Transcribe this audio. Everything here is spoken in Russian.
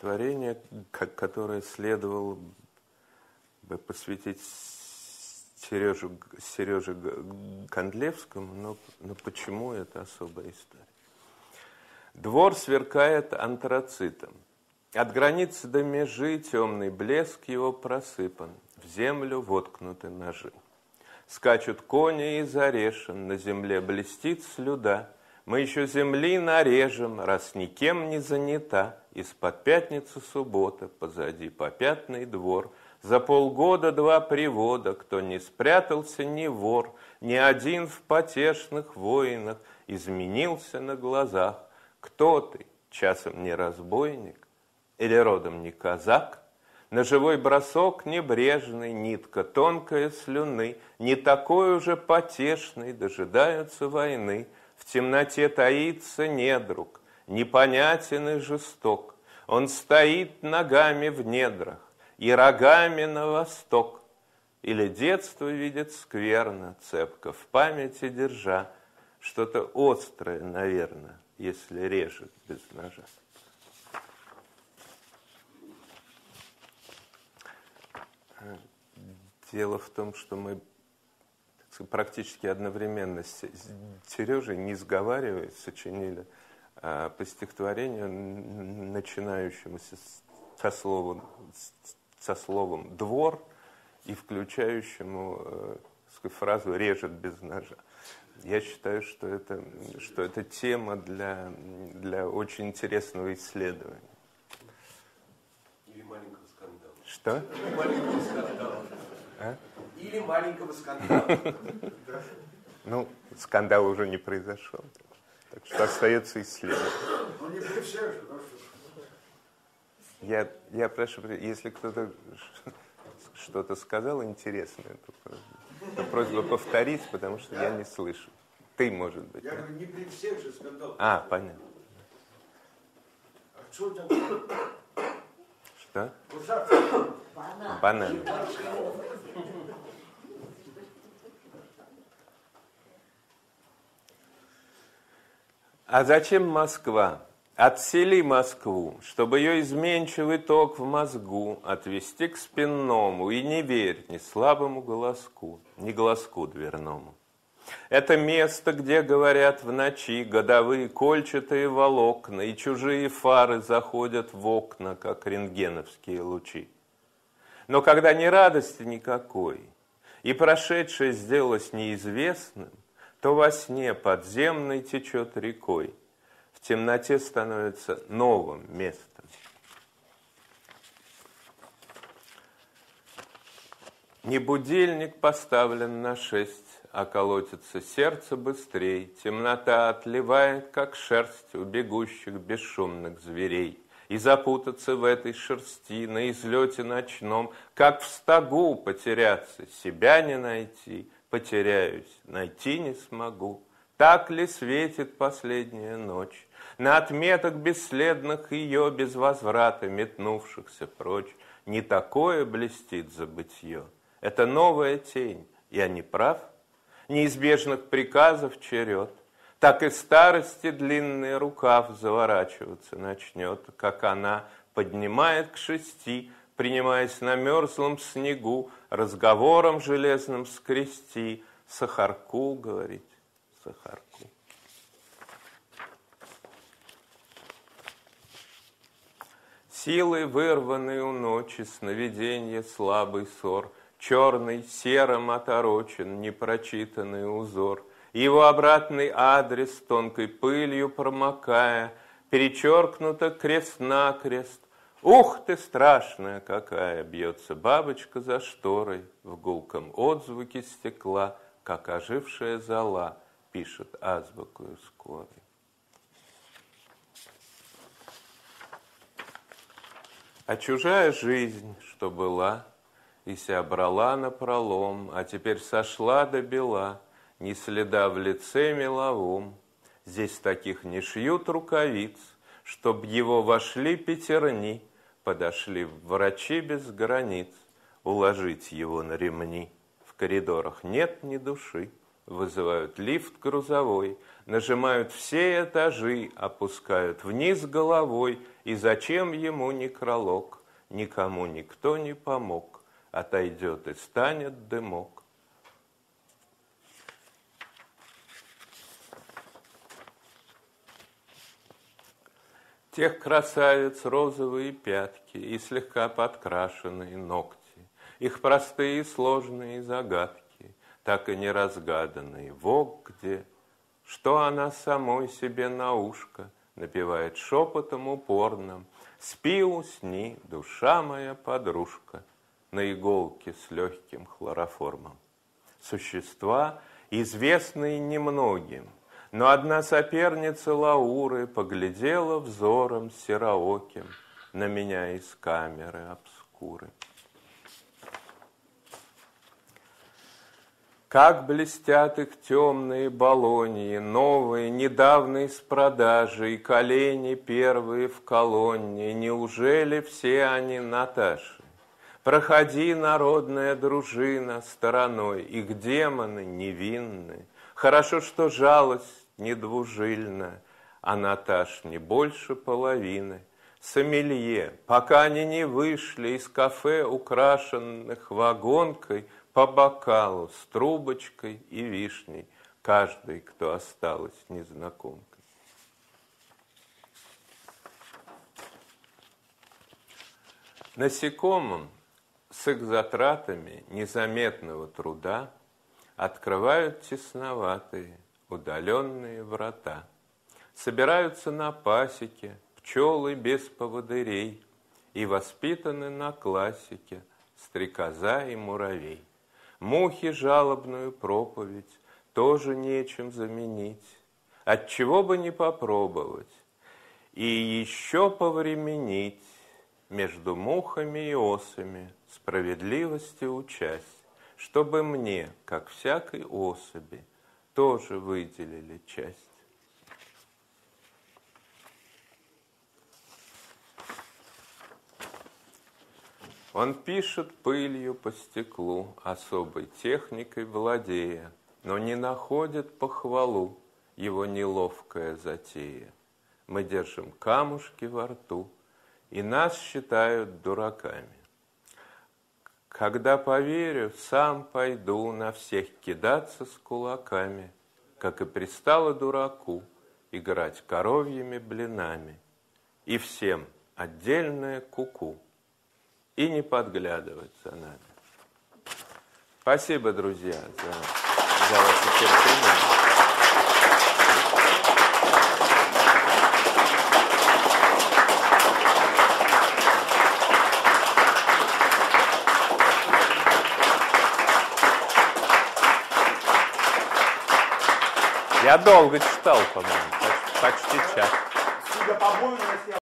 стихотворение, которое следовало бы посвятить Сереже Кондлевскому, но почему это особая история? Двор сверкает антрацитом. От границы до межи темный блеск его просыпан, в землю воткнуты ножи. Скачут кони из орешин, на земле блестит слюда. Мы еще земли нарежем, раз никем не занята. Из-под пятницы суббота, позади попятный двор. За полгода 2 привода, кто не спрятался, ни вор, ни один в потешных войнах изменился на глазах. Кто ты, часом не разбойник или родом не казак? Ножевой бросок небрежный, нитка тонкая слюны, не такой уже потешный, дожидаются войны. В темноте таится недруг, непонятен и жесток. Он стоит ногами в недрах и рогами на восток. Или детство видит скверно, цепко в памяти держа. Что-то острое, наверное, если режет без ножа. Дело в том, что мы практически одновременно с Сережей, не сговариваясь, сочинили по стихотворению, начинающемуся со словом «двор» и включающему фразу «режет без ножа». Я считаю, что это тема для очень интересного исследования. Или маленького скандала. Что? Или маленького скандала. А? Или маленького скандала. Ну, скандал уже не произошел. Так что остается исследовать. Ну, не при всех же, Я прошу, если кто-то что-то сказал интересное, то просьба повторить, потому что я не слышу. Ты, может быть. Я говорю, не при всех же скандал. А, понятно. А что там? Что? Банан. Банан. А зачем Москва? Отсели Москву, чтобы ее изменчивый ток в мозгу отвести к спинному, и не верь ни слабому голоску, ни голоску дверному. Это место, где говорят в ночи годовые кольчатые волокна, и чужие фары заходят в окна, как рентгеновские лучи. Но когда ни радости никакой, и прошедшее сделалось неизвестным, то во сне подземной течет рекой, в темноте становится новым местом. Не будильник поставлен на 6, а колотится сердце быстрей. Темнота отливает, как шерсть у бегущих бесшумных зверей. И запутаться в этой шерсти на излете ночном, как в стогу потеряться, себя не найти, потеряюсь, найти не смогу. Так ли светит последняя ночь? На отметок бесследных ее без возврата метнувшихся прочь. Не такое блестит забытье. Это новая тень. Я не прав? Неизбежных приказов черед. Так и старости длинный рукав заворачиваться начнет, как она поднимает к 6, принимаясь на мерзлом снегу, разговором железным скрести, сахарку, говорить, сахарку. Силой вырванный у ночи сновиденье слабый ссор, черный серым оторочен непрочитанный узор, его обратный адрес тонкой пылью промокая, перечеркнуто крест-накрест. Ух ты, страшная какая! Бьется бабочка за шторой, в гулком отзвуке стекла, как ожившая зола, пишет азбукою скорой. А чужая жизнь, что была, и ся брала напролом, а теперь сошла до бела, ни следа в лице меловом. Здесь таких не шьют рукавиц, чтоб его вошли пятерни, подошли врачи без границ, уложить его на ремни. В коридорах нет ни души, вызывают лифт грузовой, нажимают все этажи, опускают вниз головой, и зачем ему некролог? Никому никто не помог, отойдет и станет дымок. Тех красавиц розовые пятки и слегка подкрашенные ногти, их простые и сложные загадки, так и не разгаданные. Вот где, что она самой себе на ушко напевает шепотом упорным: «Спи, усни, душа моя подружка», на иголке с легким хлороформом. Существа, известные немногим, но одна соперница Лауры поглядела взором серооким на меня из камеры обскуры. Как блестят их темные болоньи, новые, недавно из продажи, и колени первые в колонне. Неужели все они Наташи? Проходи, народная дружина, стороной, их демоны невинны. Хорошо, что жалость недвужильна, а Наташ не больше половины. Сомелье, пока они не вышли из кафе, украшенных вагонкой, по бокалу с трубочкой и вишней, каждый, кто осталась незнакомкой. Насекомым с их затратами незаметного труда открывают тесноватые, удаленные врата. Собираются на пасеке пчелы без поводырей и воспитаны на классике стрекоза и муравей. Мухи жалобную проповедь тоже нечем заменить. Отчего бы не попробовать и еще повременить между мухами и осами, справедливости учась, чтобы мне, как всякой особи, тоже выделили часть. Он пишет пылью по стеклу, особой техникой владея, но не находит похвалу его неловкая затея. Мы держим камушки во рту, и нас считают дураками. Когда поверю, сам пойду на всех кидаться с кулаками, как и пристало дураку играть коровьими блинами. И всем отдельное куку. И не подглядывать за нами. Спасибо, друзья, за ваше терпение. Я долго читал, по-моему, почти час. Судя по бою,